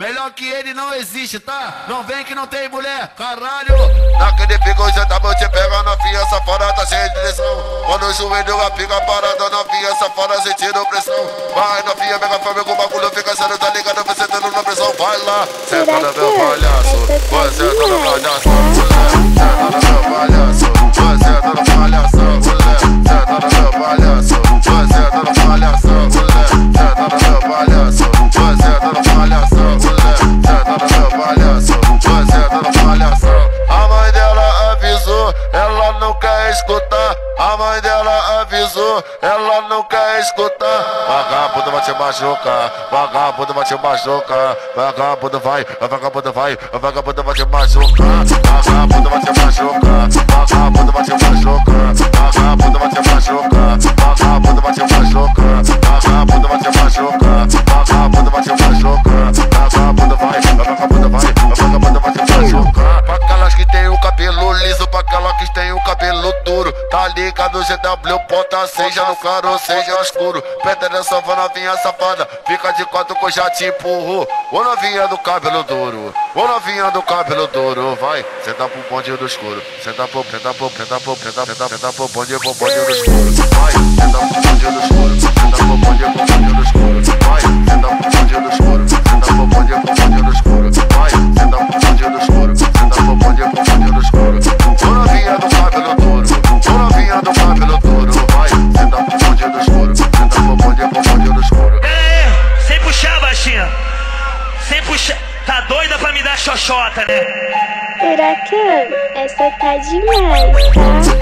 Melhor que ele não existe, tá? Não vem que não tem mulher, caralho. Naquele pico cê tá bom, te pega novinha safada, tá cheia de tesão. Quando o joelho a pica parada, novinha safada sentindo pressão. Vai novinha, mega fome com o bagulho fica sério, tá ligado? Você tendo na pressão, vai lá. Senta no meu palhaço, você tá no palhaço, senta no meu palhaço, você tá no palhaço, senta no meu palhaço, você tá no palhaço, senta no meu palhaço, você tá no palhaço, senta no meu palhaço, você tá no palhaço. A mãe dela avisou, ela não quer escutar. A mãe dela avisou, ela não quer escutar. Vagabundo vai te machucar, vagabundo vai te machucar. Vagabundo vai, vagabundo vai, vagabundo vai te machucar. Vagabundo vai te machucar, vagabundo vai te machucar. Vagabundo vai te machucar, vagabundo vai te machucar. Vagabundo vai te machucar, vagabundo vai te machucar. Vagabundo vai, vagabundo vai, vagabundo vai te machucar. Pra aquelas que tem o cabelo liso, pra aquelas que tem o cabelo duro, tá ligado? GW bota, seja no claro, seja no escuro. Peta dessa novinha safada, fica de quatro que eu já te empurro. Ô novinha do cabelo duro, ô novinha do cabelo duro, vai, senta pro bonde do escuro. Senta pro, senta pro, senta pro, senta pro bonde do escuro. Vai, senta pro bonde do escuro, senta pro bonde do escuro. Vai, senta pro bonde do escuro, senta pro bonde do escuro. Vai, senta pro bonde do escuro, senta pro bonde do escuro. Ô novinha do cabelo duro, ô novinha do cabelo duro, vai, senta pro bonde do escuro, senta pro bonde do escuro. Sem puxar, baixinha, sem puxar. Tá doida pra me dar xoxota, né? Furacão, essa tá demais,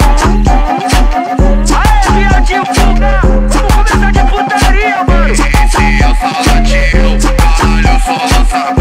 tá? Aê, viadinho, fuga! Vamos começar de putaria, mano! Esse é o Salatiel, caralho, eu sou lançador.